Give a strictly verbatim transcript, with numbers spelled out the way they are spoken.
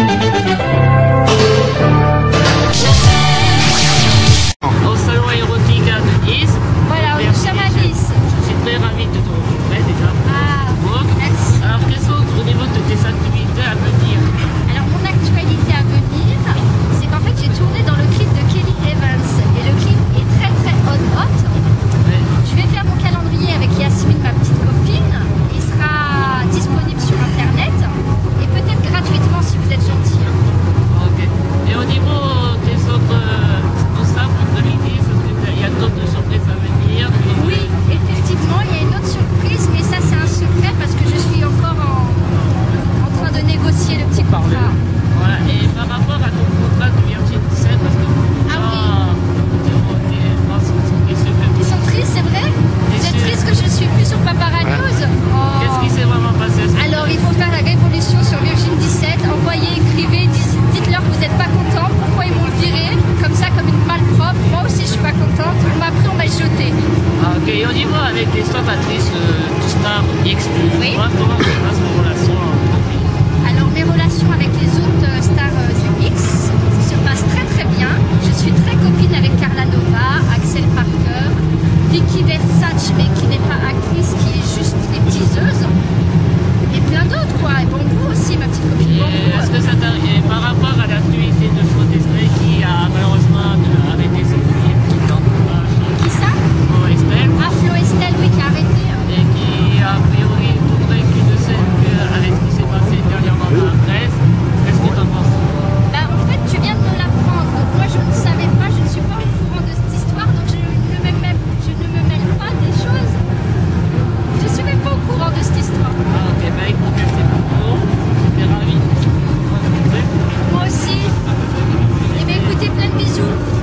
Au salon érotique à Venise. Voilà, nous sommes à Nice. Je suis très ravie de te rencontrer déjà. Ah, Bon. merci. Alors, quelles sont au niveau de tes activités à venir? Alors, mon actualité à venir, c'est qu'en fait, j'ai tourné dans le clip de Kelly Evans. Et le clip est très très hot hot. Ouais. Je vais faire mon calendrier avec Yasmine, ma petite copine. Il sera disponible sur internet et peut-être gratuitement si vous êtes gentil. Ok. Et au niveau des autres euh, responsables de l'église, il y a d'autres surprises à venir? Oui, effectivement, il y a une autre surprise, mais ça c'est un secret parce que je suis encore en, en train de négocier le petit contrat. Voilà. Et par rapport à ton contrat de Virgin dix-sept, parce que Ah oui. oui. Ils sont tristes, c'est vrai? Vous êtes tristes que je ne suis plus sur Papara News? Oh. Qu'est-ce qui s'est vraiment passé? Alors, il faut faire la révolution sur Virgin dix-sept. Envoyez, écrivez, dites- dites-leur que vous n'êtes pas content. Pourquoi ils m'ont viré comme ça, comme une malpropre? Moi aussi, je suis pas contente. On m'a pris, on m'a jeté. Ah, ok. Et au niveau avec les spectatrices euh, du Star X, Oui. moi, comment se passe vos relations en profil? Alors, mes relations avec les autres euh, stars euh, du X se passent très très bien. Je suis très copine avec Carla Nova, Axel Parker, Vicky Versace, mais qui n'est pas actrice, qui est juste les teaseuses. Et plein d'autres, quoi. Et bon goût aussi, ma petite copine. Bon Et est-ce goût. que ça t'arrive par rapport à l'actualité de Flo Disney qui a malheureusement euh, arrêté ses filles qui tentent de Qui ça? Flo Estelle Ah, Flo Estelle, oui, qui a arrêté. hein. et qui a priori voudrait qu'il ne sait que avec ce qui s'est passé dernièrement dans la presse? Qu'est-ce que t'en penses? Bah, en fait, tu viens de me l'apprendre. Donc, moi, je ne savais pas, je ne suis pas au courant de cette histoire, donc je ne me mêle, je ne me mêle pas des choses. Je suis même pas au courant de cette histoire. Ah, ok, bah écoute, merci beaucoup. J'étais ravi de te rencontrer. Moi aussi. Eh bien, écoutez, plein de bisous.